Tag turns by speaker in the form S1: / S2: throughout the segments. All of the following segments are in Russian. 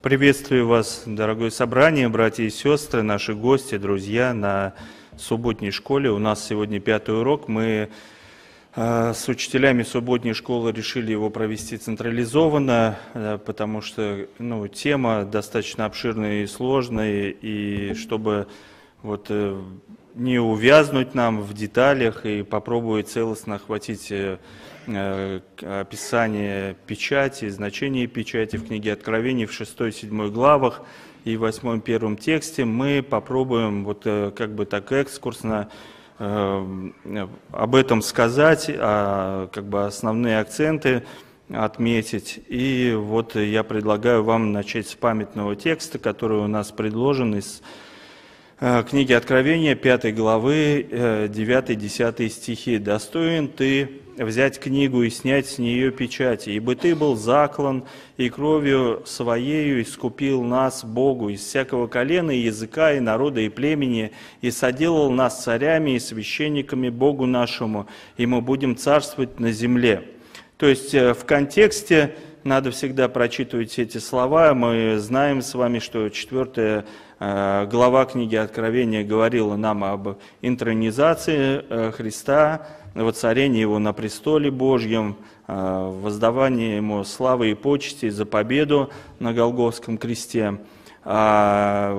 S1: Приветствую вас, дорогое собрание, братья и сестры, наши гости, друзья на субботней школе. У нас сегодня 5-й урок. Мы с учителями субботней школы решили его провести централизованно, потому что тема достаточно обширная и сложная, и чтобы не увязнуть нам в деталях и попробовать целостно охватить описание печати, значение печати в книге Откровений в 6-7 главах и 8-1 тексте, мы попробуем так экскурсно об этом сказать, основные акценты отметить. И я предлагаю вам начать с памятного текста, который у нас предложен из книги Откровения, 5 главы, 9-10 стихи. «Достоин ты взять книгу и снять с нее печати, ибо ты был заклан, и кровью своею искупил нас Богу из всякого колена, и языка, и народа, и племени, и соделал нас царями и священниками Богу нашему, и мы будем царствовать на земле». То есть в контексте надо всегда прочитывать эти слова. Мы знаем с вами, что 4 глава книги Откровения говорила нам об интронизации Христа, воцарении Его на престоле Божьем, воздавании Ему славы и почести за победу на Голгофском кресте. А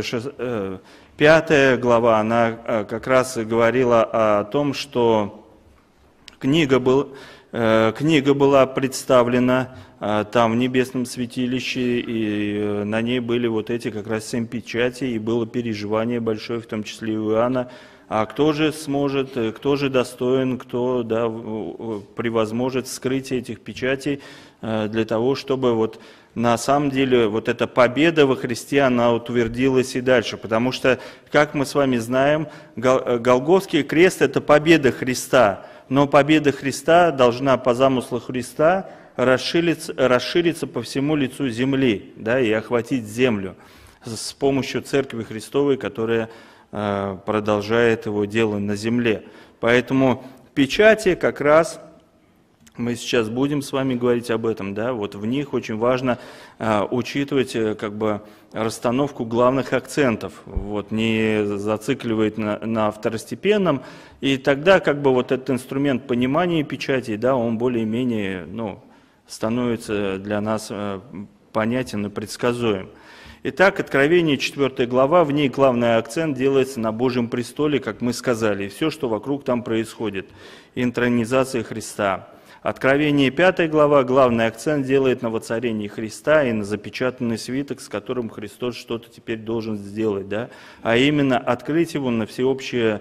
S1: 5 глава, она как раз говорила о том, что книга была представлена там в небесном святилище, и на ней были эти как раз 7 печатей, и было переживание большое, в том числе и у Иоанна. А кто же сможет, кто же достоин, кто превозможет вскрытие этих печатей для того, чтобы на самом деле эта победа во Христе, она утвердилась и дальше. Потому что, как мы с вами знаем, Голгофский крест – это победа Христа, но победа Христа должна по замыслу Христа расшириться по всему лицу земли, и охватить землю с помощью Церкви Христовой, которая продолжает его дело на земле. Поэтому печати как раз, мы сейчас будем с вами говорить об этом, в них очень важно учитывать расстановку главных акцентов, не зацикливать на второстепенном, и тогда этот инструмент понимания печати, он более-менее становится для нас понятен и предсказуем. Итак, Откровение, 4 глава, в ней главный акцент делается на Божьем престоле, как мы сказали, и все, что вокруг там происходит, интронизация Христа. Откровение, 5 глава, главный акцент делает на воцарении Христа и на запечатанный свиток, с которым Христос что-то теперь должен сделать, а именно открыть его на всеобщее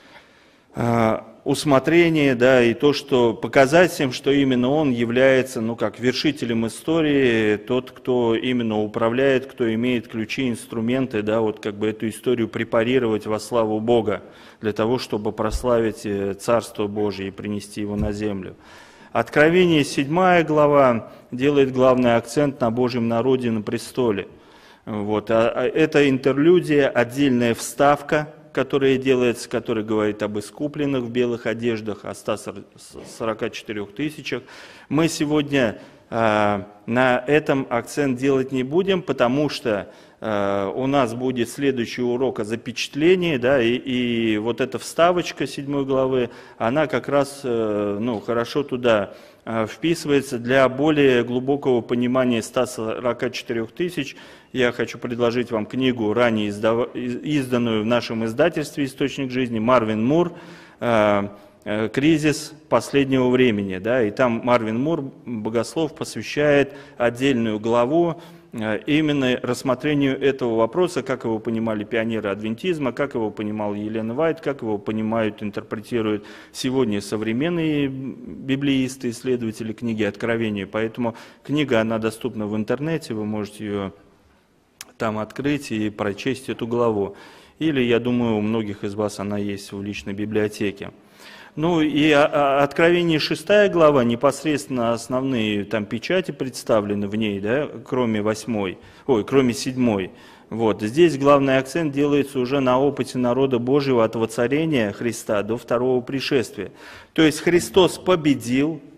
S1: усмотрение, и то, что показать всем, что именно Он является, вершителем истории, тот, кто именно управляет, кто имеет ключи, инструменты, эту историю препарировать во славу Бога, для того, чтобы прославить Царство Божие и принести его на землю. Откровение, 7 глава, делает главный акцент на Божьем народе на престоле. Это интерлюдия, отдельная вставка, которая делается, которая говорит об искупленных в белых одеждах, о 144 тысячах. Мы сегодня на этом акцент делать не будем, потому что у нас будет следующий урок о запечатлении, и эта вставочка 7 главы, она как раз хорошо туда вписывается. Для более глубокого понимания 144 тысяч я хочу предложить вам книгу, ранее изданную в нашем издательстве «Источник жизни», Марвин Мур «Кризис последнего времени». И там Марвин Мур, богослов, посвящает отдельную главу именно рассмотрению этого вопроса, как его понимали пионеры адвентизма, как его понимал Елена Вайт, как его понимают, интерпретируют сегодня современные библеисты, исследователи книги Откровения. Поэтому книга, она доступна в интернете, вы можете ее там открыть и прочесть эту главу. Или, я думаю, у многих из вас она есть в личной библиотеке. И Откровение 6 глава, непосредственно основные там печати представлены в ней, кроме 7. Здесь главный акцент делается уже на опыте народа Божьего от воцарения Христа до второго пришествия. То есть Христос победил,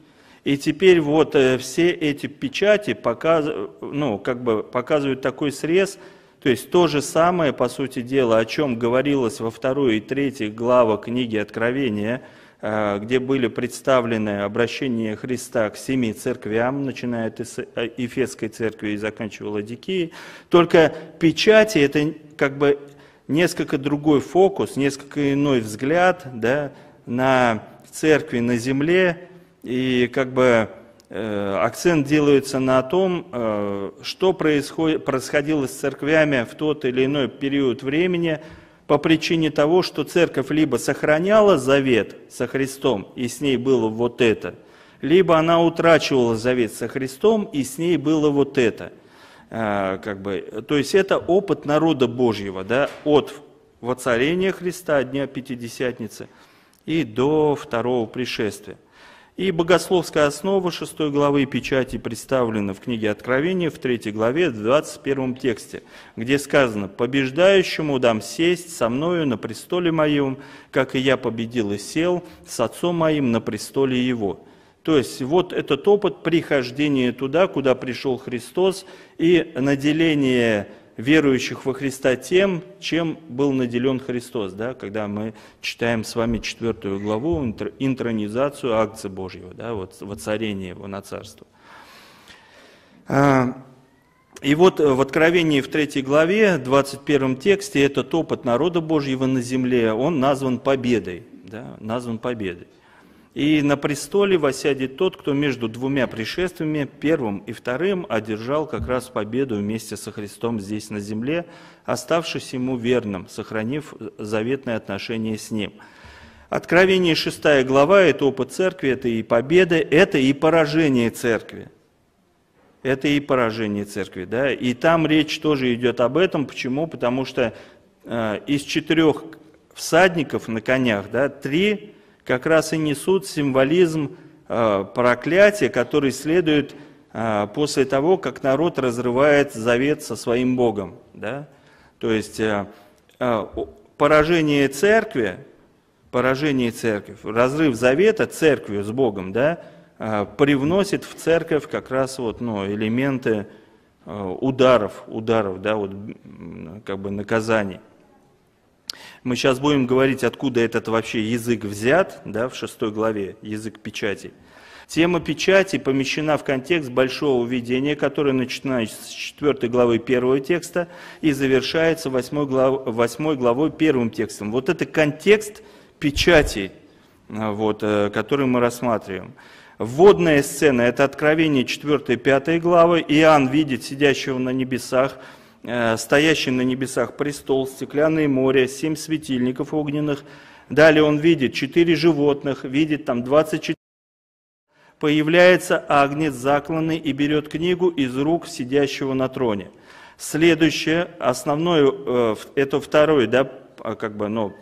S1: И теперь вот все эти печати показывают такой срез, то есть то же самое, по сути дела, о чем говорилось во 2 и 3 главах книги Откровения, где были представлены обращения Христа к 7 церквям, начиная от Ефесской церкви и заканчивая Ладикией. Только печати – это как бы несколько другой фокус, несколько иной взгляд, да, на церкви на земле, и как бы акцент делается на том, что происходило с церквями в тот или иной период времени по причине того, что церковь либо сохраняла завет со Христом, и с ней было вот это, либо она утрачивала завет со Христом, и с ней было вот это. То есть это опыт народа Божьего, да, от воцарения Христа, дня Пятидесятницы, и до второго пришествия. И богословская основа 6 главы печати представлена в книге Откровения в 3 главе, в 21 тексте, где сказано: «Побеждающему дам сесть со мною на престоле моем, как и я победил и сел с Отцом моим на престоле его». То есть вот этот опыт прихождения туда, куда пришел Христос, и наделение верующих во Христа тем, чем был наделен Христос, да, когда мы читаем с вами 4 главу, интронизацию акции Божьего, да, вот, воцарение его на царство. И вот в Откровении в 3 главе, 21 тексте, этот опыт народа Божьего на земле, он назван победой, да, назван победой. «И на престоле воссядет тот, кто между двумя пришествиями, первым и вторым, одержал как раз победу вместе со Христом здесь на земле, оставшись ему верным, сохранив заветные отношения с ним». Откровение 6 глава – это опыт церкви, это и победа, это и поражение церкви. Это и поражение церкви, да. И там речь тоже идет об этом. Почему? Потому что из 4 всадников на конях, да, 3 как раз и несут символизм проклятия, который следует после того, как народ разрывает завет со своим Богом. Да? То есть поражение церкви, разрыв завета церковью с Богом, да, привносит в церковь как раз вот, элементы ударов, да, вот, как бы наказаний. Мы сейчас будем говорить, откуда этот вообще язык взят, да, в 6 главе, язык печати. Тема печати помещена в контекст большого видения, которое начинается с 4 главы 1 текста и завершается 8 главой 1 текстом. Вот это контекст печати, вот, который мы рассматриваем. Вводная сцена – это Откровение 4-5 главы. Иоанн видит сидящего на небесах, стоящий на небесах престол, стеклянное море, 7 светильников огненных. Далее он видит 4 животных, видит там 24. Появляется агнец закланный и берет книгу из рук сидящего на троне. Следующее, основное, это второе, да, как бы,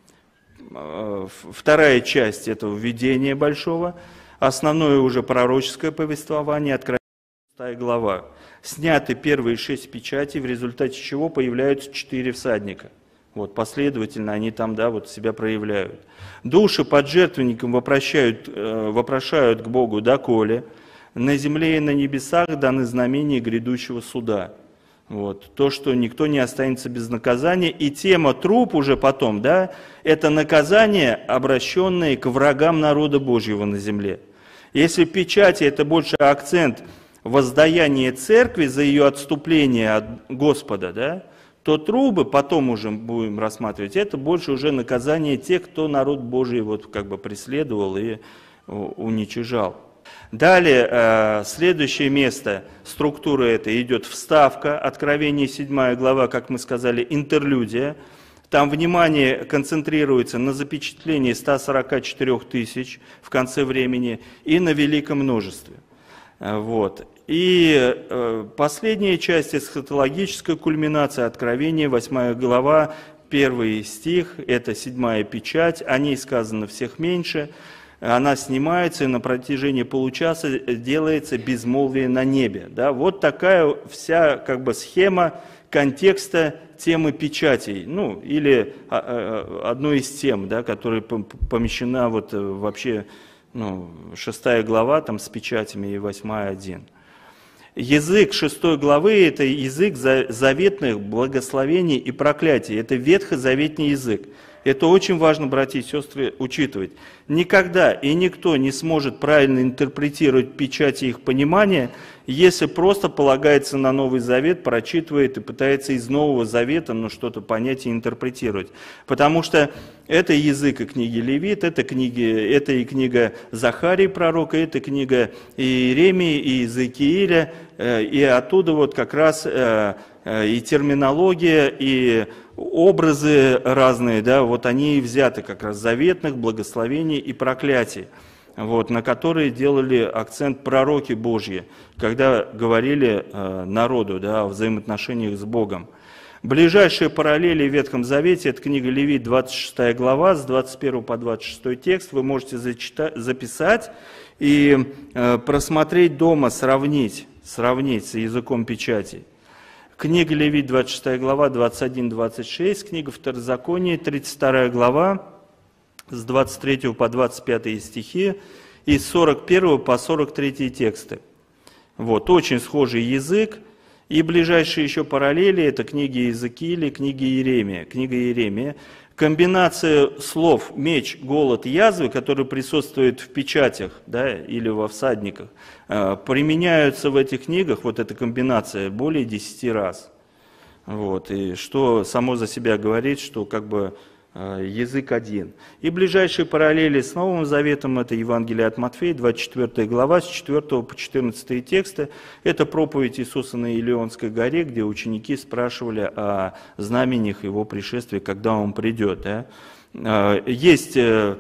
S1: вторая часть этого видения большого. Основное уже пророческое повествование, Откровение 6 глава. Сняты первые 6 печатей, в результате чего появляются 4 всадника. Вот, последовательно они там, да, вот себя проявляют. Души под жертвенником вопрошают к Богу: доколе на земле и на небесах даны знамения грядущего суда. Вот, то, что никто не останется без наказания. И тема труп уже потом, да, это наказание, обращенное к врагам народа Божьего на земле. Если печати – это больше акцент воздаяние церкви за ее отступление от Господа, да, то трубы, потом уже будем рассматривать, это больше уже наказание тех, кто народ Божий вот как бы преследовал и уничижал. Далее, следующее место структуры это идет вставка, Откровение 7 глава, как мы сказали, интерлюдия. Там внимание концентрируется на запечатлении 144 тысяч в конце времени и на великом множестве. Вот. И последняя часть – эсхатологическая кульминация Откровения, 8 глава, 1 стих, это 7-я печать, о ней сказано всех меньше, она снимается, и на протяжении получаса делается безмолвие на небе. Да? Вот такая вся как бы схема контекста темы печатей, ну или одной из тем, да, которая помещена вот вообще 6 глава там с печатями и 8:1. Язык 6 главы – это язык заветных благословений и проклятий. Это ветхозаветний язык. Это очень важно, братья и сестры, учитывать. Никогда и никто не сможет правильно интерпретировать печати их понимания, если просто полагается на Новый Завет, прочитывает и пытается из Нового Завета что-то понять и интерпретировать. Потому что это язык и книги Левит, это и книга Захарии пророка, это книга Иеремии и Иезекииля, и оттуда вот как раз и терминология, и образы разные, да, вот они и взяты как раз заветных благословений и проклятий, вот, на которые делали акцент пророки Божьи, когда говорили народу, да, о взаимоотношениях с Богом. Ближайшие параллели в Ветхом Завете – это книга Левит, 26 глава, с 21 по 26 текст. Вы можете записать и просмотреть дома, сравнить с языком печати. Книга Левит, 26 глава, 21-26, книга Второзаконие, 32 глава, с 23 по 25 стихи, и с 41 по 43 тексты. Вот, очень схожий язык. И ближайшие еще параллели – это книги Иезекииля, книга Иеремия. Комбинация слов «меч», «голод», «язвы», которые присутствуют в печатях, да, или во всадниках, применяются в этих книгах, вот эта комбинация, более 10 раз. Вот, и что само за себя говорит, что как бы язык один. И ближайшие параллели с Новым Заветом – это Евангелие от Матфея, 24 глава, с 4 по 14 тексты. Это проповедь Иисуса на Илионской горе, где ученики спрашивали о знамениях Его пришествия, когда Он придет. Да? Есть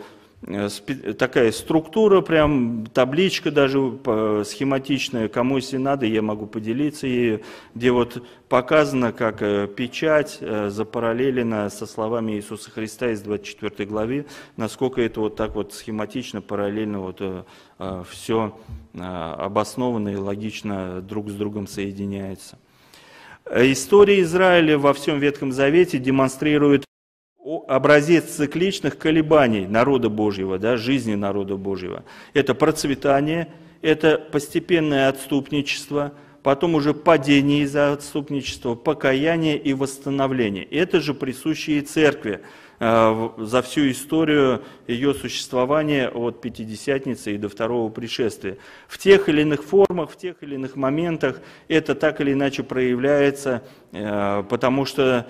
S1: такая структура, прям табличка даже схематичная, кому если надо, я могу поделиться ею, где вот показано, как печать запараллелена со словами Иисуса Христа из 24 главы, насколько это вот так вот схематично, параллельно вот все обоснованно и логично друг с другом соединяется. История Израиля во всем Ветхом Завете демонстрирует образец цикличных колебаний народа Божьего, да, жизни народа Божьего. Это процветание, это постепенное отступничество, потом уже падение из-за отступничества, покаяние и восстановление. Это же присуще и церкви за всю историю ее существования от Пятидесятницы и до Второго пришествия. В тех или иных формах, в тех или иных моментах это так или иначе проявляется, потому что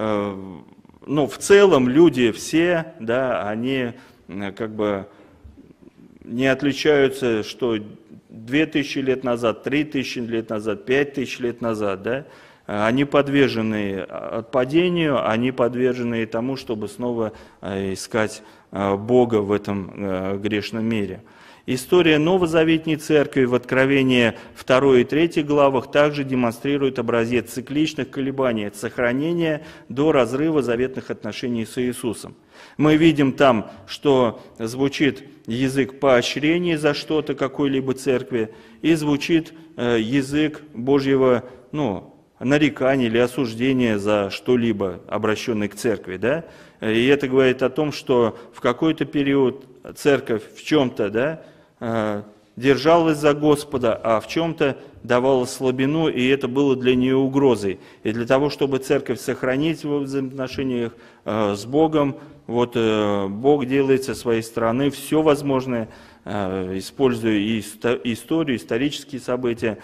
S1: в целом люди все, да, они как бы не отличаются, что 2000 лет назад, 3000 лет назад, 5000 лет назад, да, они подвержены отпадению, они подвержены тому, чтобы снова искать Бога в этом грешном мире. История Новозаветней Церкви в Откровении 2 и 3 главах также демонстрирует образец цикличных колебаний от сохранения до разрыва заветных отношений с Иисусом. Мы видим там, что звучит язык поощрения за что-то какой-либо церкви, и звучит язык Божьего, нарекания или осуждения за что-либо, обращенный к церкви. Да? И это говорит о том, что в какой-то период церковь в чем-то, да, держалась за Господа, а в чем-то давала слабину, и это было для нее угрозой. И для того, чтобы церковь сохранить во взаимоотношениях с Богом, вот Бог делает со своей стороны все возможное, используя и историю, исторические события,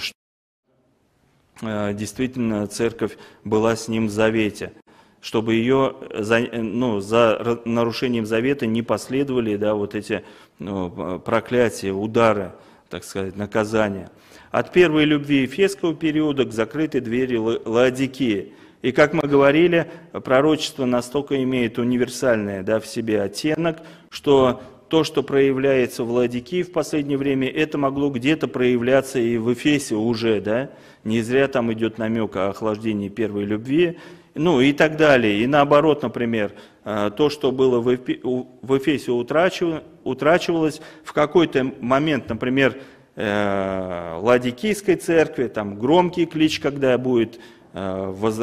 S1: чтобы действительно церковь была с Ним в завете, чтобы ее за нарушением завета не последовали, да, вот эти проклятия, удары, так сказать, наказания. От первой любви Ефесского периода к закрытой двери Лаодикеи. И как мы говорили, пророчество настолько имеет универсальный, да, в себе оттенок, что то, что проявляется в Лаодикее в последнее время, это могло где-то проявляться и в Эфесе уже, да? Не зря там идет намек о охлаждении первой любви, и так далее. И наоборот, например, то, что было в Эфесе, утрачивалось в какой-то момент, например, Ладикийской церкви, там громкий клич, когда будет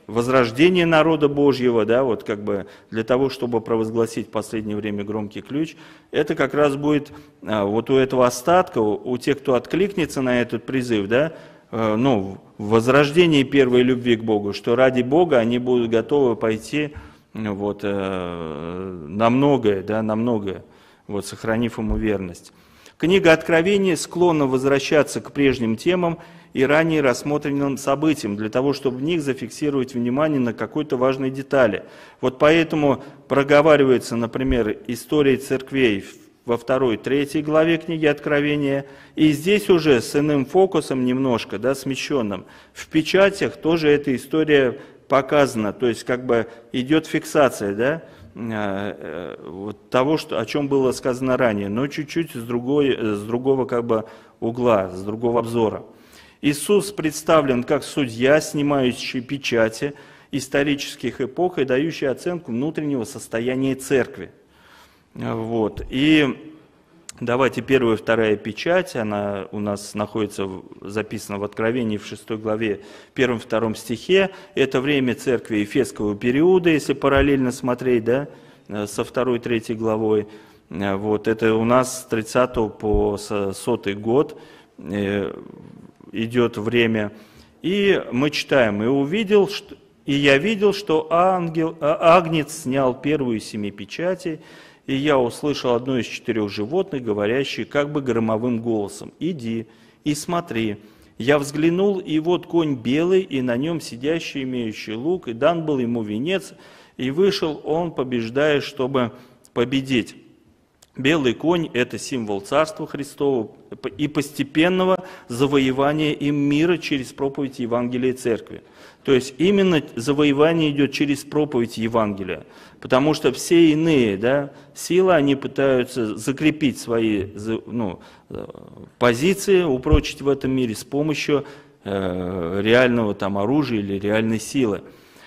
S1: возрождение народа Божьего, да, вот как бы для того, чтобы провозгласить в последнее время громкий ключ, это как раз будет вот у этого остатка, у тех, кто откликнется на этот призыв, да, ну, возрождение первой любви к Богу, что ради Бога они будут готовы пойти вот, на многое, да, на многое, вот, сохранив ему верность. Книга Откровения склонна возвращаться к прежним темам и ранее рассмотренным событиям, для того, чтобы в них зафиксировать внимание на какой-то важной детали. Вот поэтому проговаривается, например, история церквей во 2-3 главе книги Откровения, и здесь уже с иным фокусом немножко, да, смещенным. В печатях тоже эта история показана, то есть как бы идет фиксация, да, вот того, о чем было сказано ранее, но чуть-чуть с другого как бы угла, с другого обзора. Иисус представлен как судья, снимающий печати исторических эпох и дающий оценку внутреннего состояния церкви. Вот. И давайте 1 и 2 печать, она у нас находится, записана в Откровении в 6 главе, 1-2 стихе. Это время церкви Ефесского периода, если параллельно смотреть, да, со 2-3 главой. Вот. Это у нас с 30 по 100 год идет время. И мы читаем: «И я видел, что Агнец снял первую из 7 печатей, и я услышал одно из 4 животных, говорящее как бы громовым голосом: иди и смотри. Я взглянул, и вот конь белый, и на нем сидящий, имеющий лук, и дан был ему венец, и вышел он, побеждая, чтобы победить». Белый конь – это символ Царства Христова и постепенного завоевания им мира через проповедь Евангелия Церкви. То есть именно завоевание идет через проповедь Евангелия, потому что все иные, да, силы, они пытаются закрепить свои, ну, позиции, упрочить в этом мире с помощью реального там оружия или реальной силы.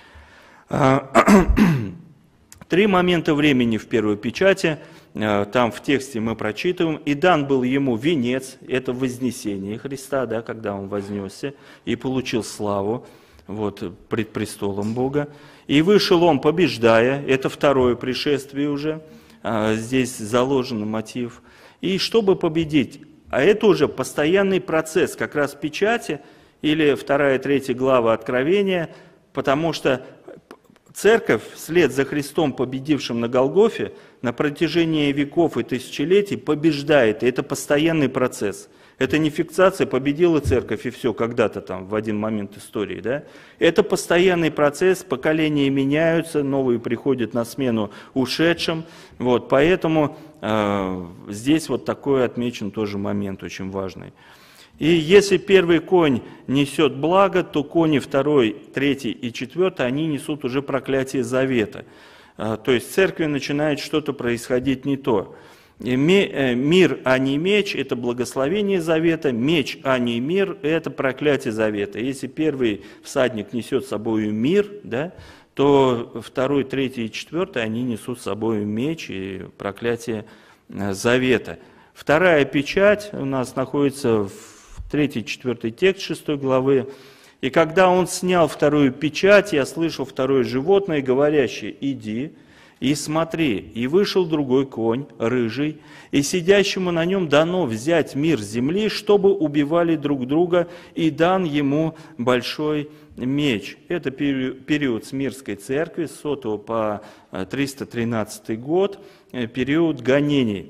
S1: 3 момента времени в первой печати. Там в тексте мы прочитываем: «И дан был ему венец», это вознесение Христа, да, когда он вознесся и получил славу вот, пред престолом Бога. «И вышел он, побеждая», это 2 пришествие уже, здесь заложен мотив. «И чтобы победить», а это уже постоянный процесс как раз печати, или 2-3 глава Откровения, потому что Церковь, вслед за Христом, победившим на Голгофе, на протяжении веков и тысячелетий побеждает, и это постоянный процесс. Это не фиксация, победила Церковь и все, когда-то там, в один момент истории. Да? Это постоянный процесс, поколения меняются, новые приходят на смену ушедшим. Вот, поэтому здесь вот такой отмечен тоже момент очень важный. И если первый конь несет благо, то кони 2, 3 и 4, они несут уже проклятие завета. То есть в церкви начинает что-то происходить не то. Мир, а не меч – это благословение завета, меч, а не мир – это проклятие завета. Если первый всадник несет с собой мир, да, то 2, 3 и 4, они несут с собой меч и проклятие завета. 2 печать у нас находится в 3-4 текст 6 главы. «И когда он снял 2 печать, я слышал 2 животное, говорящее: иди и смотри. И вышел другой конь, рыжий, и сидящему на нем дано взять мир земли, чтобы убивали друг друга, и дан ему большой меч». Это период Смирской церкви, с 100 по 313 год, период гонений.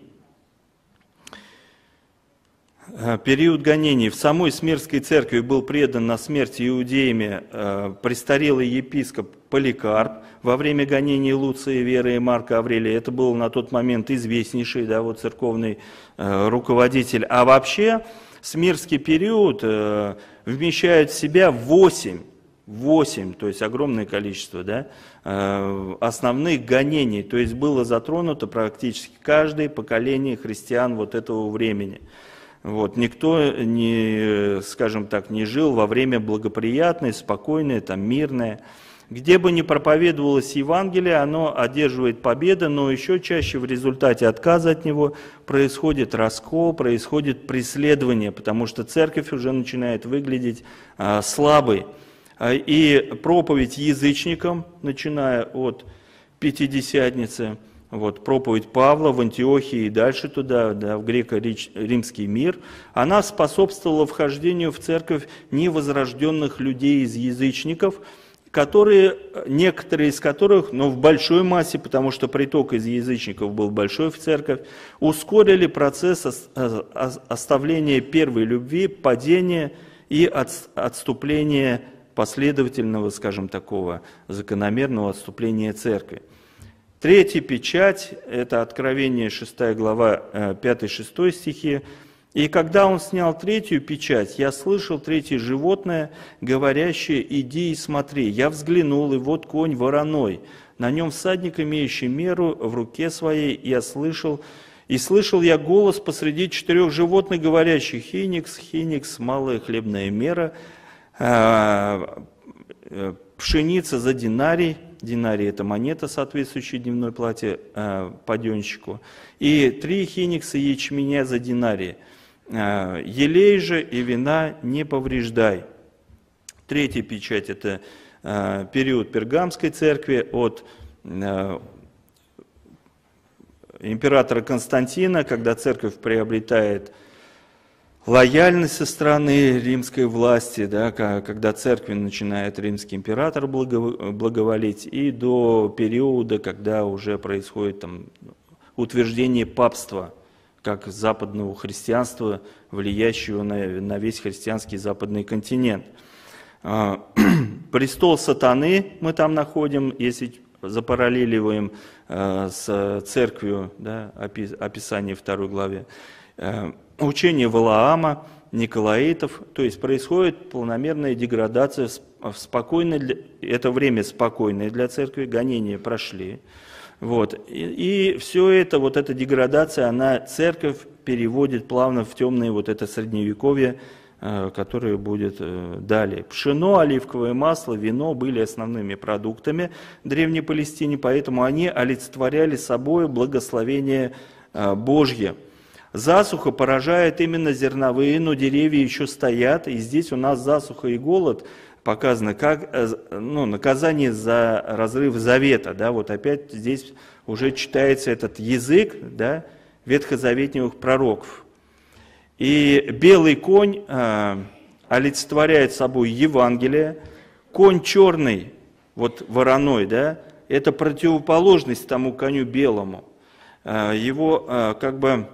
S1: Период гонений. В самой Смирской церкви был предан на смерть иудеями престарелый епископ Поликарп во время гонений Луция, Веры и Марка Аврелия. Это был на тот момент известнейший, да, вот, церковный руководитель. А вообще Смирский период вмещает в себя 8, то есть огромное количество, да, основных гонений. То есть было затронуто практически каждое поколение христиан вот этого времени. Вот, никто не, скажем так, не жил во время благоприятное, спокойное, там, мирное. Где бы ни проповедовалось Евангелие, оно одерживает победу, но еще чаще в результате отказа от него происходит раскол, происходит преследование, потому что церковь уже начинает выглядеть слабой. и проповедь язычникам, начиная от Пятидесятницы, вот, проповедь Павла в Антиохии и дальше туда, да, в греко-римский мир, она способствовала вхождению в церковь невозрожденных людей из язычников, которые, некоторые из которых, но в большой массе, потому что приток из язычников был большой в церковь, ускорили процесс оставления первой любви, падения и отступления последовательного, скажем, такого закономерного отступления церкви. Третья печать – это Откровение 6 глава 5-6 стихи. «И когда он снял третью печать, я слышал третье животное, говорящее: иди и смотри. Я взглянул, и вот конь вороной, на нем всадник, имеющий меру в руке своей, и слышал я голос посреди 4 животных, говорящих: хиникс, хиникс, малая хлебная мера, пшеница за динарий». Динарий – это монета, соответствующая дневной плате паденщику. И 3 хиникса ячменя за динарий. Елей же и вина не повреждай. Третья печать – это период Пергамской церкви от императора Константина, когда церковь приобретает лояльность со стороны римской власти, да, когда церкви начинает римский император благоволить, и до периода, когда уже происходит там утверждение папства, как западного христианства, влияющего на весь христианский западный континент. Престол сатаны мы там находим, если запараллеливаем с церковью, да, описание 2 главе. Учение Валаама, Николаитов, то есть происходит планомерная деградация в спокойное, это время спокойное для церкви, гонения прошли. Вот. И все это, вот эта деградация, она церковь переводит плавно в темное вот это средневековье, которое будет далее. Пшено, оливковое масло, вино были основными продуктами Древней Палестины, поэтому они олицетворяли собой благословение Божье. Засуха поражает именно зерновые, но деревья еще стоят, и здесь у нас засуха и голод показано как наказание за разрыв завета. Да, вот опять здесь уже читается этот язык, да, ветхозаветных пророков. И белый конь олицетворяет собой Евангелие, конь черный, вот вороной, да, это противоположность тому коню белому. Его как бы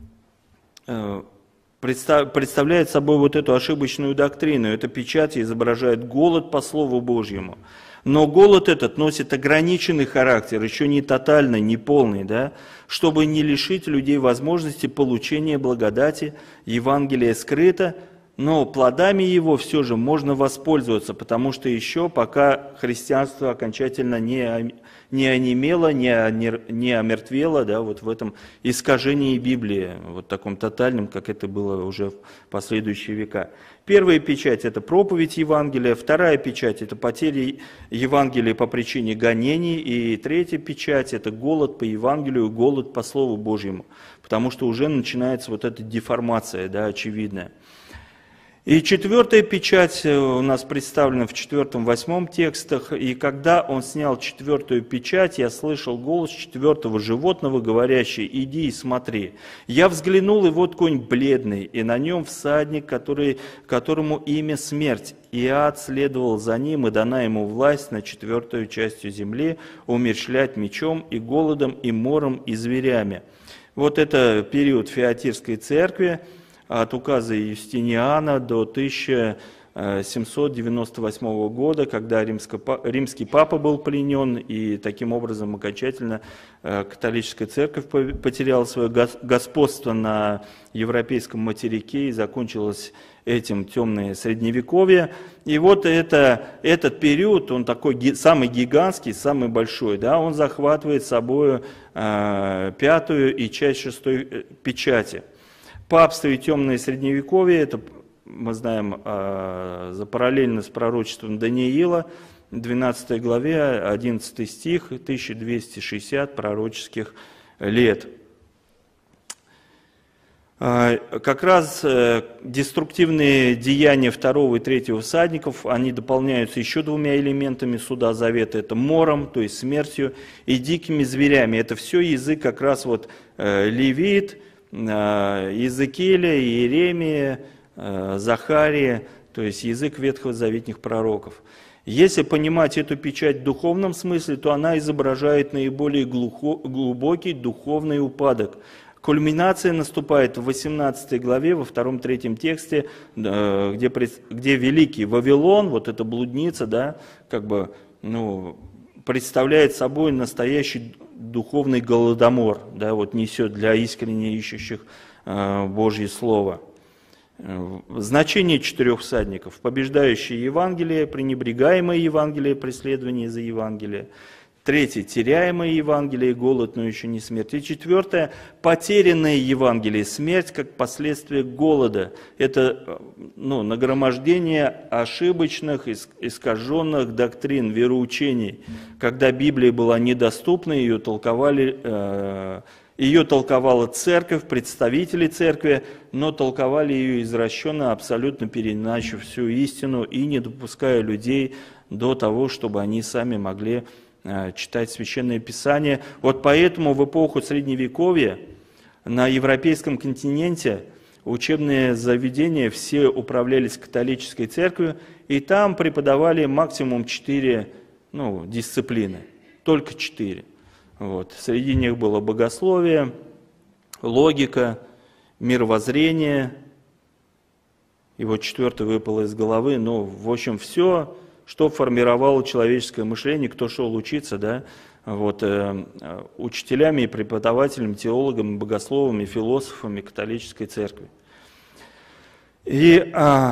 S1: представляет собой вот эту ошибочную доктрину. Эта печать изображает голод по Слову Божьему. Но голод этот носит ограниченный характер, еще не тотальный, не полный, да, чтобы не лишить людей возможности получения благодати. Евангелие скрыто, но плодами его все же можно воспользоваться, потому что еще пока христианство окончательно не онемело, не омертвело, да, вот в этом искажении Библии, вот таком тотальном, как это было уже в последующие века. Первая печать – это проповедь Евангелия, вторая печать – это потеря Евангелия по причине гонений, и третья печать – это голод по Евангелию, голод по Слову Божьему, потому что уже начинается вот эта деформация, да, очевидная. И четвертая печать у нас представлена в 4-8 текстах. «И когда он снял четвертую печать, я слышал голос четвертого животного, говорящий: иди и смотри. Я взглянул, и вот конь бледный, и на нем всадник, которому имя смерть. И ад следовал за ним, и дана ему власть на 4-ю частью земли умерщвлять мечом и голодом, и мором, и зверями». Вот это период Фиатирской церкви, от указа Юстиниана до 1798 года, когда римский папа был пленен, и таким образом окончательно католическая церковь потеряла свое господство на европейском материке, и закончилось этим темное средневековье. И вот этот период, он такой самый гигантский, самый большой, да, он захватывает собой 5-ю и часть 6-й печати. Папство и темное средневековье, это мы знаем параллельно с пророчеством Даниила, 12 главе, 11 стих, 1260 пророческих лет. Как раз деструктивные деяния второго и третьего всадников, они дополняются еще двумя элементами суда завета. Это мором, то есть смертью, и дикими зверями. Это все язык как раз вот Левит, Иезекииля, Иеремия, Захария, то есть язык ветхозаветных пророков. Если понимать эту печать в духовном смысле, то она изображает наиболее глубокий духовный упадок. Кульминация наступает в 18 главе, во 2-3 тексте, где великий Вавилон, вот эта блудница, да, как бы, представляет собой настоящий духовный голодомор, да, вот несет для искренне ищущих Божье Слово. Значение 4 всадников: побеждающее Евангелие, пренебрегаемое Евангелие, преследование за Евангелие. 3. теряемое Евангелие, голод, но еще не смерть. И 4. потерянное Евангелие, смерть как последствие голода. Это нагромождение ошибочных, искаженных доктрин, вероучений. Когда Библия была недоступна, ее толковала церковь, представители церкви, но толковали ее извращенно, абсолютно переиначив всю истину и не допуская людей до того, чтобы они сами могли читать Священное Писание. Вот поэтому в эпоху Средневековья на европейском континенте учебные заведения все управлялись католической церковью, и там преподавали максимум 4 дисциплины, только 4. Вот. Среди них было богословие, логика, мировоззрение, и вот 4 выпало из головы, в общем, все, что формировало человеческое мышление, кто шел учиться, да, вот, учителями и преподавателями, теологами, богословами, философами католической церкви. И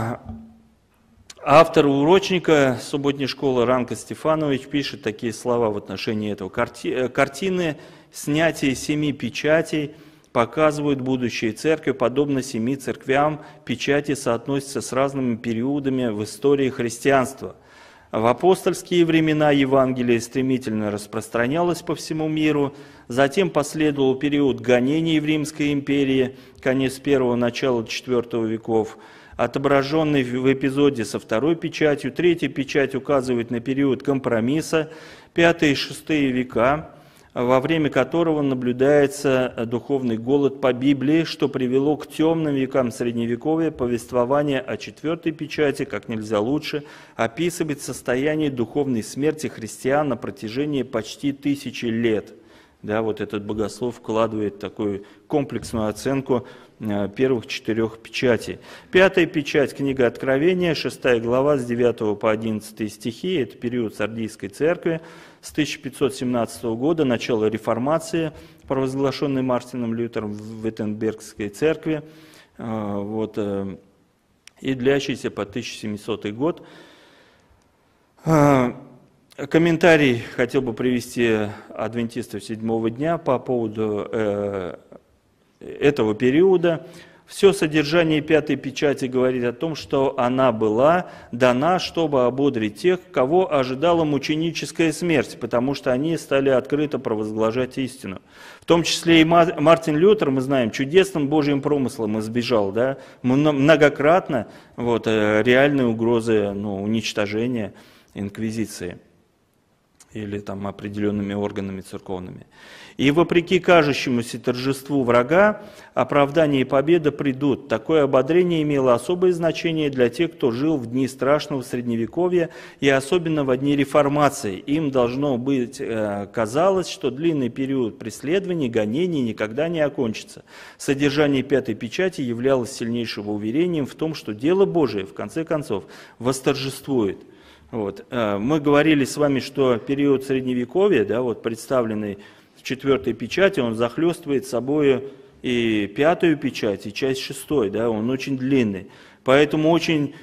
S1: автор урочника субботней школы Ранко Стефанович пишет такие слова в отношении этого. Картины снятия 7 печатей показывают будущее церкви, подобно 7 церквям, печати соотносятся с разными периодами в истории христианства. В апостольские времена Евангелие стремительно распространялось по всему миру, затем последовал период гонений в Римской империи, конец 1-го, начало 4 веков, отображенный в эпизоде со 2 печатью. 3-я печать указывает на период компромисса, 5 и 6 века, во время которого наблюдается духовный голод по Библии, что привело к темным векам Средневековья. Повествование о 4-й печати, как нельзя лучше, описывает состояние духовной смерти христиан на протяжении почти 1000 лет. Да, вот этот богослов вкладывает такую комплексную оценку первых 4 печатей. 5-я печать, книга Откровения, 6 глава, с 9 по 11 стихи, это период Сардийской церкви, с 1517 года, начало реформации, провозглашенной Мартином Лютером в Виттенбергской церкви, вот, и длящийся по 1700 год. Комментарий хотел бы привести адвентистов 7-го дня по поводу этого периода. Все содержание 5-й печати говорит о том, что она была дана, чтобы ободрить тех, кого ожидала мученическая смерть, потому что они стали открыто провозглашать истину. В том числе и Мартин Лютер, мы знаем, чудесным Божьим промыслом избежал, да, многократно реальные угрозы уничтожения инквизиции или там определенными органами церковными. И вопреки кажущемуся торжеству врага, оправдание и победа придут. Такое ободрение имело особое значение для тех, кто жил в дни страшного Средневековья и особенно в дни реформации. Им должно быть казалось, что длинный период преследований, гонений никогда не окончится. Содержание 5-й печати являлось сильнейшим уверением в том, что дело Божие, в конце концов, восторжествует. Вот. Мы говорили с вами, что период Средневековья, да, вот представленный в 4-й печати, он захлестывает собой и 5-ю печать, и часть 6-й, да, он очень длинный. Поэтому очень,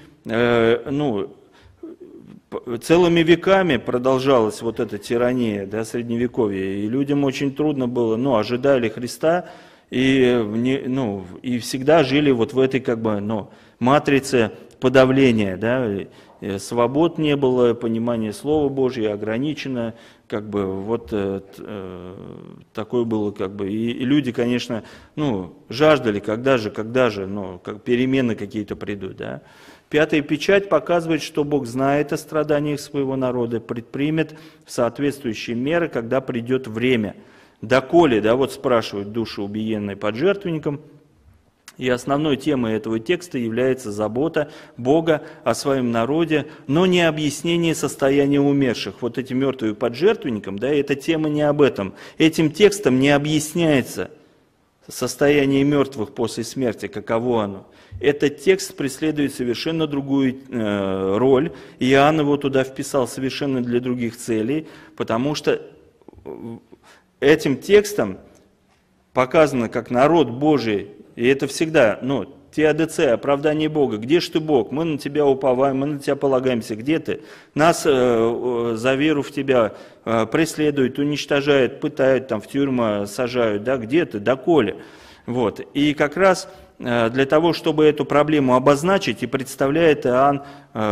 S1: целыми веками продолжалась вот эта тирания, да, Средневековья, и людям очень трудно было, ожидали Христа, и всегда жили вот в этой матрице подавление, да, свобод не было, понимание Слова Божьего ограничено, как бы вот такое было, как бы, и люди, конечно, ну, жаждали, когда же, ну, как перемены какие-то придут, да. Пятая печать показывает, что Бог знает о страданиях своего народа, предпримет соответствующие меры, когда придет время. Доколе, да, вот спрашивают души, убиенные под жертвенником, и основной темой этого текста является забота Бога о своем народе, но не объяснение состояния умерших. Вот эти мертвые под жертвенником, да, эта тема не об этом. Этим текстом не объясняется состояние мертвых после смерти, каково оно. Этот текст преследует совершенно другую роль. Иоанн его туда вписал совершенно для других целей, потому что этим текстом показано, как народ Божий, и это всегда, ну, теодицея, оправдание Бога. Где ж ты, Бог? Мы на тебя уповаем, мы на тебя полагаемся. Где ты? Нас за веру в тебя преследуют, уничтожают, пытают, там, в тюрьму сажают. Да? Где ты? Доколе? Вот. И как раз для того, чтобы эту проблему обозначить, и представляет Иоанн,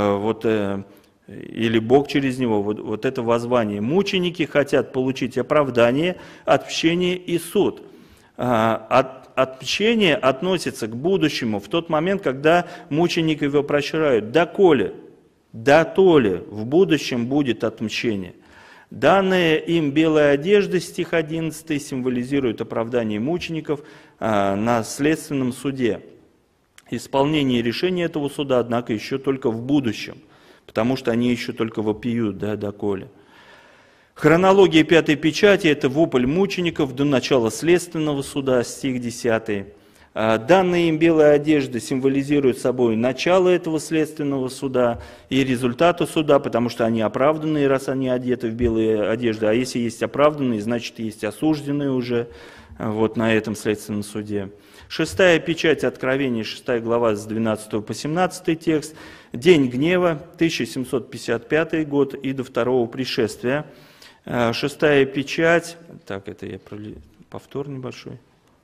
S1: или Бог через него, вот это воззвание. Мученики хотят получить оправдание, отмщение и суд. Отмщение относится к будущему в тот момент, когда мученики вопрошают: «Доколе? Дотоле в будущем будет отмщение». Данная им белая одежда, стих 11, символизирует оправдание мучеников на следственном суде. Исполнение решения этого суда, однако, еще только в будущем, потому что они еще только вопиют, да, доколе. Хронология пятой печати – это вопль мучеников до начала следственного суда, стих 10. Данная им белая одежда символизирует собой начало этого следственного суда и результаты суда, потому что они оправданные, раз они одеты в белые одежды, а если есть оправданные, значит есть осужденные уже вот на этом следственном суде. Шестая печать Откровения, 6 глава с 12 по 17 текст. День гнева, 1755 год и до второго пришествия. Шестая печать, так, это я повтор небольшой.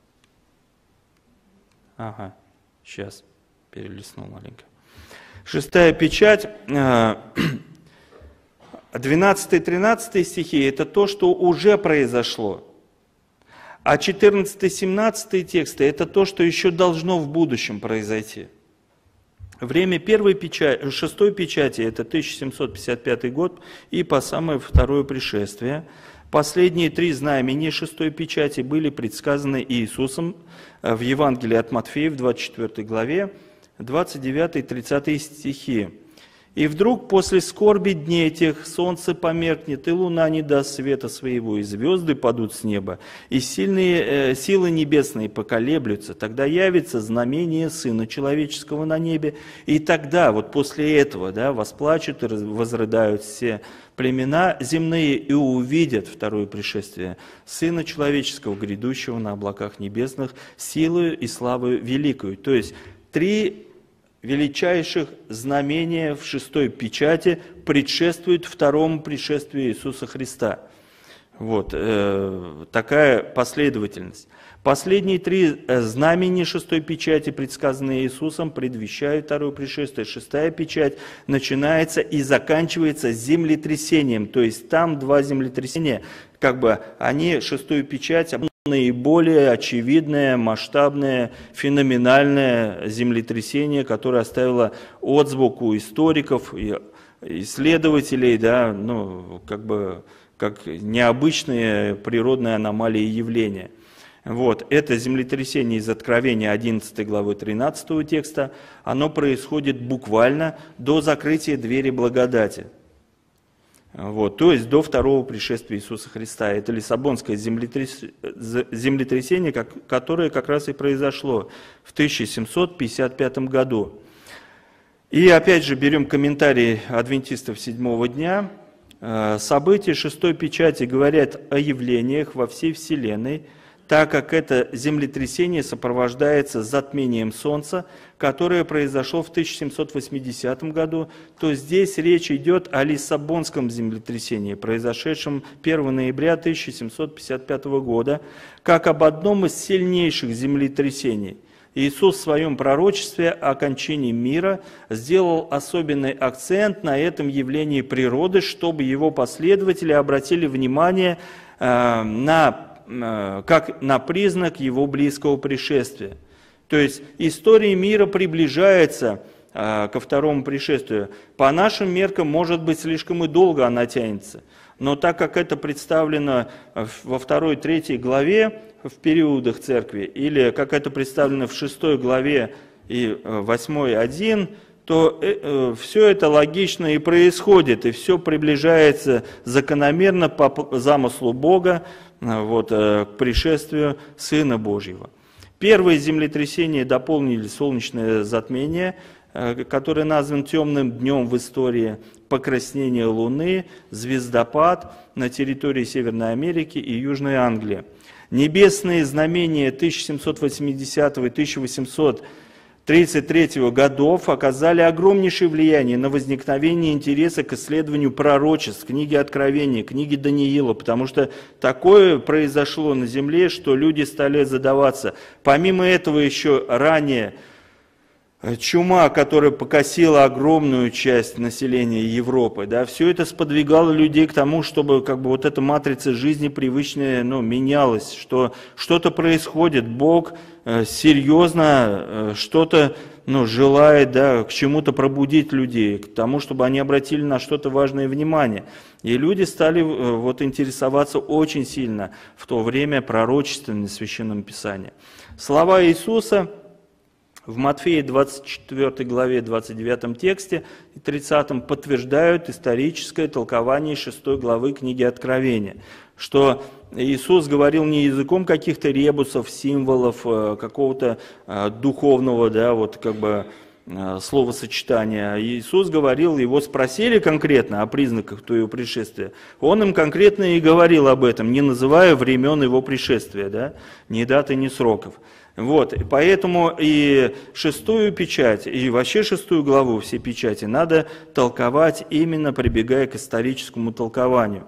S1: Ага, сейчас перелистнул маленько. Шестая печать, 12-13 стихи, это то, что уже произошло. А 14-17 тексты, это то, что еще должно в будущем произойти. Время шестой печати, это 1755 год, и по самое второе пришествие. Последние три знамения шестой печати были предсказаны Иисусом в Евангелии от Матфея в 24 главе, 29-30 стихи. «И вдруг после скорби дней этих солнце померкнет, и луна не даст света своего, и звезды падут с неба, и сильные силы небесные поколеблются. Тогда явится знамение Сына Человеческого на небе, и тогда, вот после этого, да, восплачут и возрыдают все племена земные, и увидят второе пришествие Сына Человеческого, грядущего на облаках небесных, силою и славою великою». То есть три величайших знамения в шестой печати предшествуют второму пришествию Иисуса Христа. Вот такая последовательность. Последние три знамения шестой печати, предсказанные Иисусом, предвещают второе пришествие. Шестая печать начинается и заканчивается землетрясением. То есть там два землетрясения, как бы они шестую печать наиболее очевидное, масштабное, феноменальное землетрясение, которое оставило отзвук у историков, исследователей, да, ну, как необычные природные аномалии и явления. Вот, это землетрясение из Откровения 11 главы 13 текста, оно происходит буквально до закрытия двери благодати. Вот, то есть до второго пришествия Иисуса Христа. Это Лиссабонское землетрясение, которое как раз и произошло в 1755 году. И опять же берем комментарии адвентистов седьмого дня. События шестой печати говорят о явлениях во всей Вселенной, так как это землетрясение сопровождается затмением Солнца, которое произошло в 1780 году, то здесь речь идет о Лиссабонском землетрясении, произошедшем 1 ноября 1755 года, как об одном из сильнейших землетрясений. Иисус в своем пророчестве о кончине мира сделал особенный акцент на этом явлении природы, чтобы его последователи обратили внимание как на признак его близкого пришествия. То есть история мира приближается ко второму пришествию. По нашим меркам, может быть, слишком и долго она тянется. Но так как это представлено во 2-3 главе в периодах церкви, или как это представлено в 6 главе и 8:1, то все это логично и происходит, и все приближается закономерно по замыслу Бога к пришествию Сына Божьего. Первые землетрясения дополнили солнечное затмение, который назван темным днем в истории, покраснение Луны, звездопад на территории Северной Америки и Южной Англии. Небесные знамения 1780 и 1833 годов оказали огромнейшее влияние на возникновение интереса к исследованию пророчеств, книги Откровения, книги Даниила, потому что такое произошло на земле, что люди стали задаваться. Помимо этого еще ранее чума, которая покосила огромную часть населения Европы, да, все это сподвигало людей к тому, чтобы вот эта матрица жизни привычная менялась, что что-то происходит, Бог серьезно что-то желает, да, к чему-то пробудить людей, к тому, чтобы они обратили на что-то важное внимание. И люди стали интересоваться очень сильно в то время пророчествами в Священном Писании. Слова Иисуса в Матфея 24 главе 29 тексте и 30 подтверждают историческое толкование 6 главы книги Откровения, что Иисус говорил не языком каких-то ребусов, символов, какого-то духовного, словосочетания. Иисус говорил, его спросили конкретно о признаках твоего пришествия. Он им конкретно и говорил об этом, не называя времен его пришествия, да? Ни даты, ни сроков. Поэтому и 6-ю печать, и вообще 6 главу, все печати, надо толковать именно прибегая к историческому толкованию.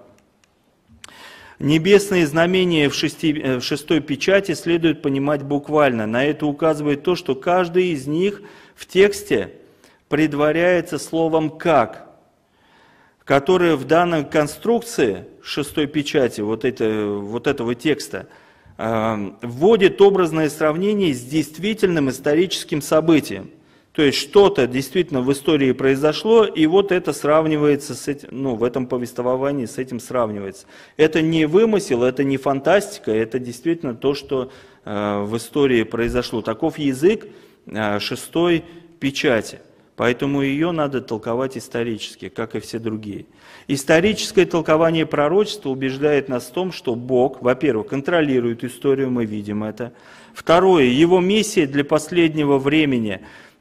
S1: Небесные знамения в 6-й печати следует понимать буквально. На это указывает то, что каждый из них в тексте предваряется словом «как», которое в данной конструкции 6-й печати, этого текста, вводит образное сравнение с действительным историческим событием. То есть что-то действительно в истории произошло, и это сравнивается с этим, в этом повествовании с этим сравнивается. Это не вымысел, это не фантастика, это действительно то, что в истории произошло. Таков язык 6-й печати. Поэтому ее надо толковать исторически, как и все другие. Историческое толкование пророчества убеждает нас в том, что Бог, во-первых, контролирует историю, мы видим это. Второе, его миссия для последнего времени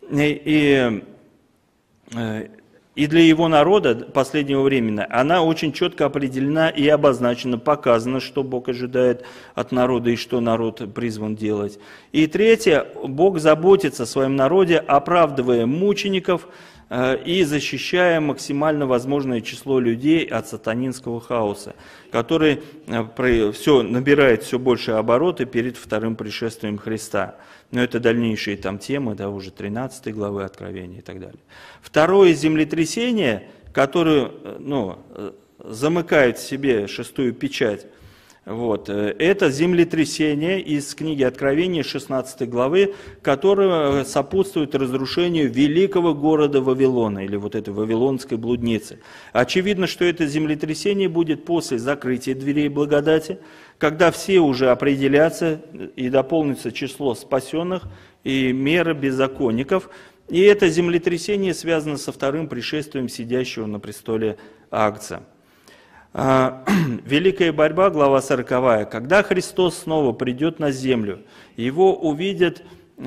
S1: и для его народа последнего времени, она очень четко определена и обозначена, показано, что Бог ожидает от народа и что народ призван делать. И третье, Бог заботится о своем народе, оправдывая мучеников и защищая максимально возможное число людей от сатанинского хаоса, который набирает все больше обороты перед вторым пришествием Христа. Но это дальнейшие темы, уже 13 главы Откровения и так далее. Второе землетрясение, которое замыкает в себе 6-ю печать, это землетрясение из книги Откровения 16 главы, которое сопутствует разрушению великого города Вавилона, или этой вавилонской блудницы. Очевидно, что это землетрясение будет после закрытия дверей благодати, когда все уже определятся и дополнится число спасенных и мера беззаконников. И это землетрясение связано со вторым пришествием сидящего на престоле Агнца. Великая борьба, глава 40. Когда Христос снова придет на землю, его увидят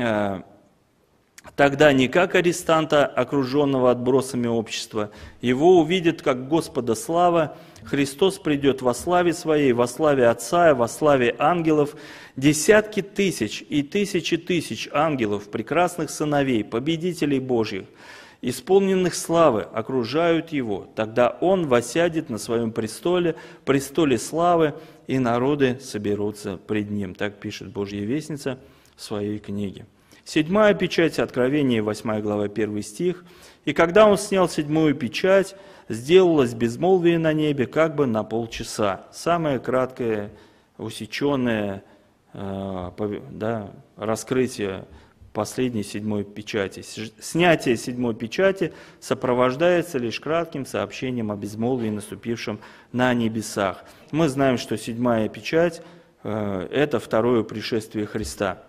S1: тогда не как арестанта, окруженного отбросами общества, его увидят как Господа слава. Христос придет во славе Своей, во славе Отца, во славе ангелов. Десятки тысяч и тысячи тысяч ангелов, прекрасных сыновей, победителей Божьих, исполненных славы, окружают Его. Тогда Он воссядет на Своем престоле, престоле славы, и народы соберутся пред Ним. Так пишет Божья вестница в своей книге. 7-я печать, Откровение, 8 глава, 1 стих. «И когда он снял 7-ю печать, сделалось безмолвие на небе как бы на полчаса». Самое краткое, усеченное раскрытие последней 7-й печати. Снятие 7-й печати сопровождается лишь кратким сообщением о безмолвии, наступившем на небесах. Мы знаем, что 7-я печать – это второе пришествие Христа.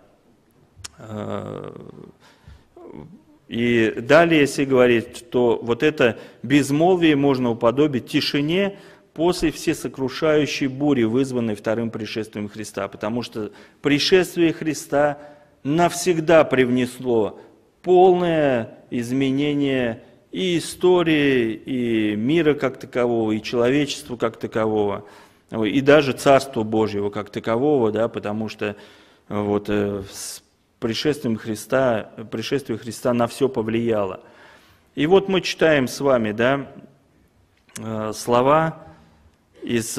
S1: И далее, если говорить, то вот это безмолвие можно уподобить тишине после всесокрушающей бури, вызванной вторым пришествием Христа. Потому что пришествие Христа навсегда привнесло полное изменение и истории, и мира как такового, и человечества как такового, и даже Царства Божьего как такового, да, потому что вот с пришествие Христа на все повлияло. И вот мы читаем с вами, да, слова из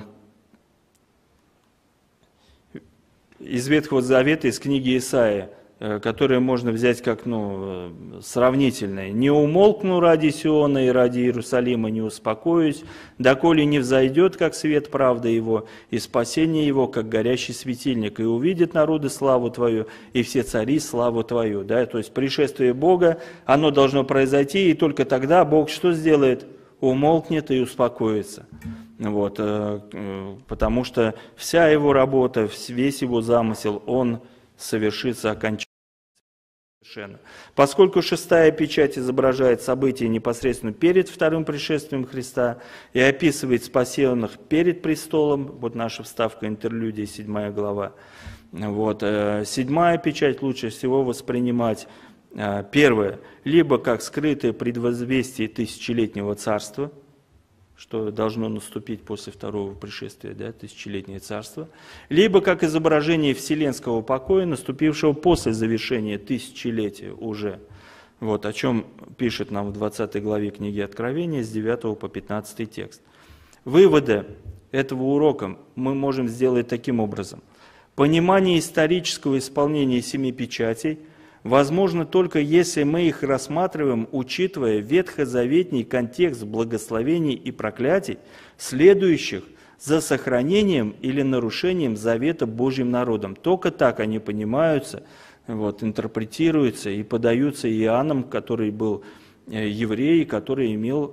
S1: Ветхого Завета, из книги Исаии, которые можно взять как сравнительные. «Не умолкну ради Сиона и ради Иерусалима не успокоюсь, доколе не взойдет, как свет правды его, и спасение его, как горящий светильник, и увидят народы славу Твою, и все цари славу Твою». Да? То есть пришествие Бога, оно должно произойти, и только тогда Бог что сделает? Умолкнет и успокоится. Вот, потому что вся его работа, весь его замысел, он совершится окончательно. Поскольку 6-я печать изображает события непосредственно перед вторым пришествием Христа и описывает спасенных перед престолом, вот наша вставка интерлюдия, 7 глава, вот, 7-я печать лучше всего воспринимать, первое, либо как скрытое предвозвестие тысячелетнего царства, что должно наступить после второго пришествия, да, тысячелетнее царство, либо как изображение вселенского покоя, наступившего после завершения тысячелетия уже. Вот о чем пишет нам в 20 главе книги Откровения с 9 по 15 текст. Выводы этого урока мы можем сделать таким образом. Понимание исторического исполнения 7 печатей возможно только если мы их рассматриваем, учитывая ветхозаветний контекст благословений и проклятий, следующих за сохранением или нарушением завета Божьим народом. Только так они понимаются, вот, интерпретируются и подаются Иоанном, который был еврей, который имел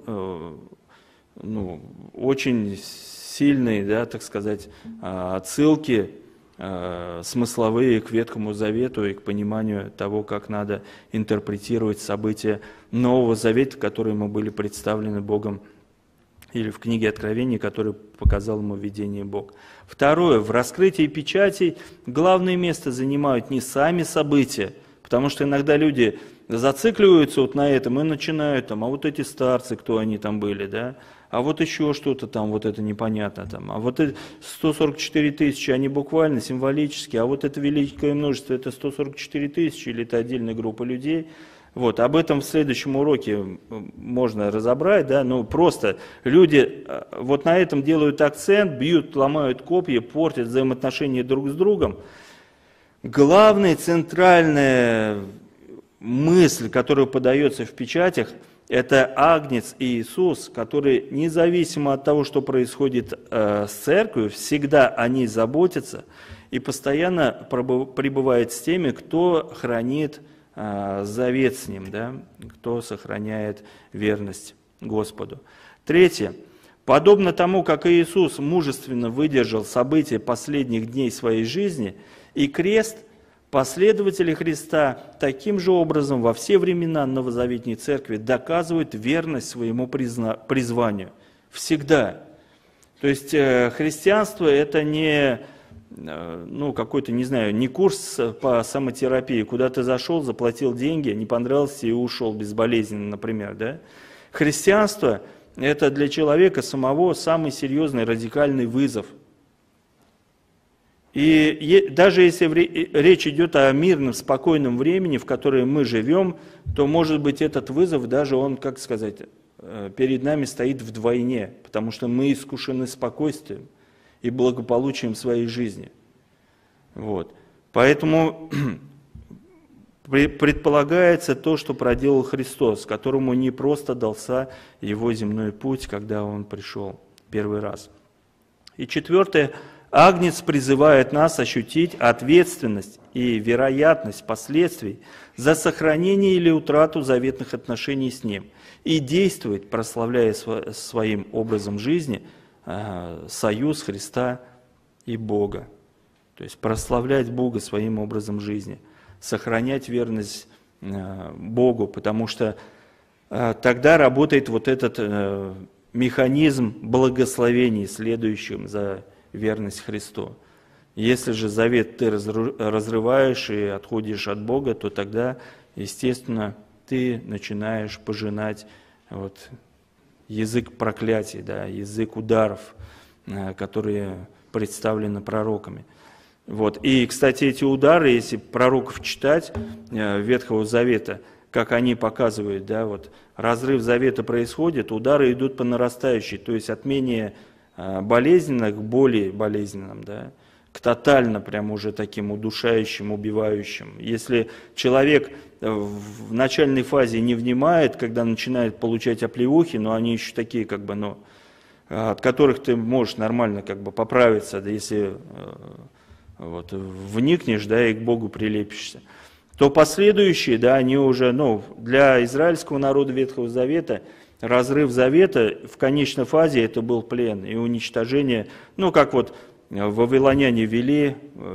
S1: очень сильные, да, так сказать, отсылки смысловые к Ветхому Завету и к пониманию того, как надо интерпретировать события Нового Завета, которые ему были представлены Богом, или в книге Откровения, которую показал ему видение Бог. Второе, в раскрытии печатей главное место занимают не сами события, потому что иногда люди зацикливаются вот на этом и начинают, а вот эти старцы, кто они там были, да, а вот еще что-то там, вот это непонятно там, а вот 144 тысячи, они буквально, символически, а вот это великое множество, это 144 тысячи, или это отдельная группа людей. Вот, об этом в следующем уроке можно разобрать, да, но просто люди вот на этом делают акцент, бьют, ломают копья, портят взаимоотношения друг с другом. Главная, центральная мысль, которая подается в печатях, это Агнец Иисус, который независимо от того, что происходит с церковью, всегда о ней заботится и постоянно пребывает с теми, кто хранит завет с Ним, да, кто сохраняет верность Господу. Третье. Подобно тому, как Иисус мужественно выдержал события последних дней своей жизни и крест, последователи Христа таким же образом во все времена Новозаветней Церкви доказывают верность своему призванию. Всегда. То есть христианство – это не какой-то, не знаю, не курс по самотерапии, куда ты зашел, заплатил деньги, не понравился и ушел безболезненно, например. Да? Христианство – это для человека самого самый серьезный радикальный вызов. И даже если речь идет о мирном, спокойном времени, в котором мы живем, то, может быть, этот вызов даже он, как сказать, перед нами стоит вдвойне, потому что мы искушены спокойствием и благополучием своей жизни. Вот. Поэтому предполагается то, что проделал Христос, которому не просто дался его земной путь, когда он пришел первый раз. И четвертое. Агнец призывает нас ощутить ответственность и вероятность последствий за сохранение или утрату заветных отношений с Ним и действует, прославляя своим образом жизни союз Христа и Бога. То есть прославлять Бога своим образом жизни, сохранять верность Богу, потому что тогда работает вот этот механизм благословений, следующим за верность Христу. Если же завет ты разрываешь и отходишь от Бога, то тогда, естественно, ты начинаешь пожинать вот язык проклятий, да, язык ударов, которые представлены пророками. Вот. И, кстати, эти удары, если пророков читать Ветхого Завета, как они показывают, да, вот разрыв завета происходит, удары идут по нарастающей, то есть от менее болезненных к более болезненным, да, к тотально прям уже таким удушающим, убивающим. Если человек в начальной фазе не внимает, когда начинает получать оплеухи, но они еще такие, как бы, ну, от которых ты можешь нормально как бы поправиться, да, если вот, вникнешь, да, и к Богу прилепишься, то последующие, да, они уже, ну, для израильского народа Ветхого Завета разрыв завета в конечной фазе это был плен и уничтожение, ну, как вот вавилоняне вели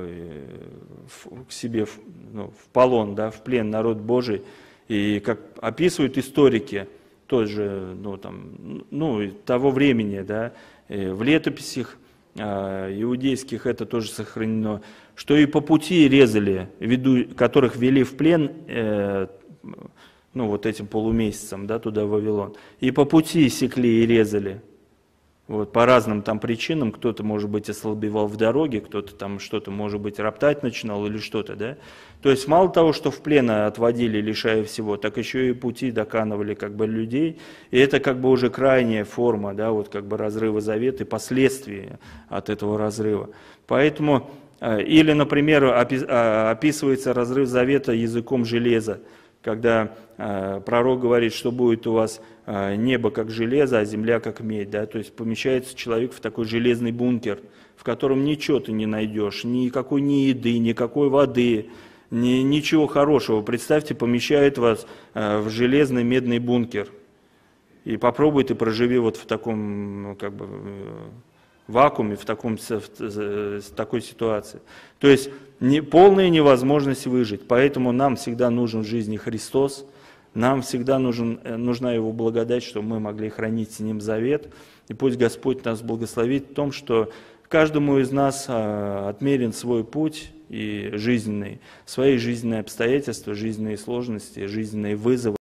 S1: к себе в полон, да, в плен народ Божий, и как описывают историки тоже, ну, там, ну, того времени, да, в летописях иудейских это тоже сохранено, что и по пути резали, которых вели в плен, ну, вот этим полумесяцем, да, туда в Вавилон, и по пути секли и резали. Вот, по разным там причинам, кто-то, может быть, ослабевал в дороге, кто-то там что-то, может быть, роптать начинал или что-то, да. То есть мало того, что в плен отводили, лишая всего, так еще и пути доканывали как бы людей, и это как бы уже крайняя форма, да, вот как бы разрыва завета и последствия от этого разрыва. Поэтому, или, например, описывается разрыв завета языком железа, когда пророк говорит, что будет у вас небо как железо, а земля как медь, да, то есть помещается человек в такой железный бункер, в котором ничего ты не найдешь, никакой ни еды, никакой воды, ничего хорошего. Представьте, помещает вас в железный медный бункер, и попробуй ты проживи вот в таком, ну, как бы, вакууме, в такой ситуации. То есть полная невозможность выжить. Поэтому нам всегда нужен в жизни Христос, нам всегда нужна Его благодать, чтобы мы могли хранить с Ним завет. И пусть Господь нас благословит в том, что каждому из нас отмерен свой путь и жизненный, свои жизненные обстоятельства, жизненные сложности, жизненные вызовы.